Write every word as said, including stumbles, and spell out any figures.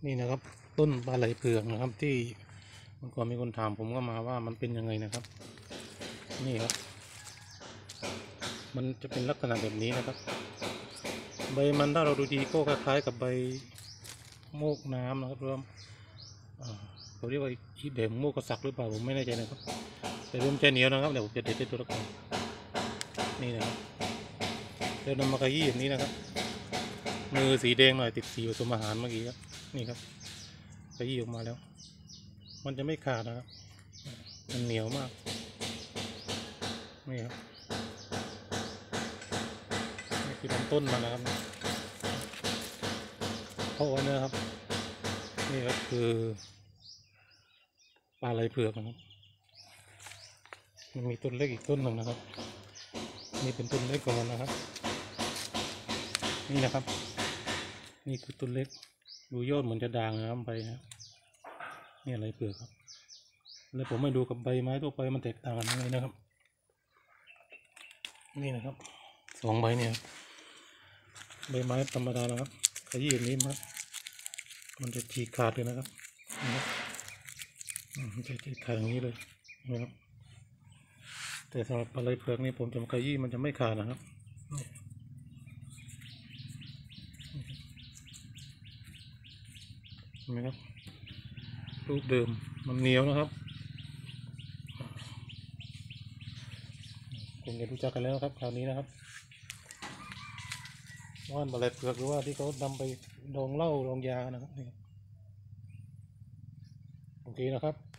นี่นะครับต้นปลาไหลเผือกนะครับที่เมื่อก่อนมีคนถามผมก็มาว่ามันเป็นยังไงนะครับนี่ครับมันจะเป็นลักษณะแบบนี้นะครับใบมันถ้าเราดูดีก็คล้ายๆกับใบโมกน้ำนะครับรวมเขาเรียกว่าอีเดมโมกกระสักหรือเปล่าผมไม่แน่ใจนะครับแต่รวมจะเหนียวนะครับเดี๋ยวผมจะเด็ดตัวละก่อนนี่นะครับเดี๋ยวนำมาขยี้แบบนี้นะครับมือสีแดงหน่อยติดสีผสมอาหารเมื่อกี้ครับนี่ครับขยี้ออกมาแล้วมันจะไม่ขาดนะครับมันเหนียวมากนี่ครับนี่คือลำต้นมันนะครับเพราะว่าเนี่ยครับนี่ก็คือปลาไหลเผือกนะครับมันมีต้นเล็กอีกต้นหนึ่งนะครับนี่เป็นต้นเล็กกว่ามันนะครับนี่นะครับนี่คือต้นเล็กดูยอดเหมือนจะด่างนะครับใบครับนี่อะไรเผือกครับแล้วผมไม่ดูกับใบไม้ทั่วไปมันแตกต่างกันยังไงนะครับนี่นะครับสองใบเนี่ยใบไม้ธรรมดานะครับขยี้อย่างนี้มันมันจะฉีกขาดเลยนะครับมันจะฉีกขาดอย่างนี้เลยนะครับแต่สำหรับปลาไหลเผือกนี่ผมจะขยี้มันจะไม่ขาดนะครับเห็นไหมครับรูปเดิมมันเหนียวนะครับคงจะรู้จักกันแล้วครับคราวนี้นะครับว่านปลาไหลเผือกหรือว่าที่เขานำไปดองเหล้าดองยานะครับนี่โอเคนะครับ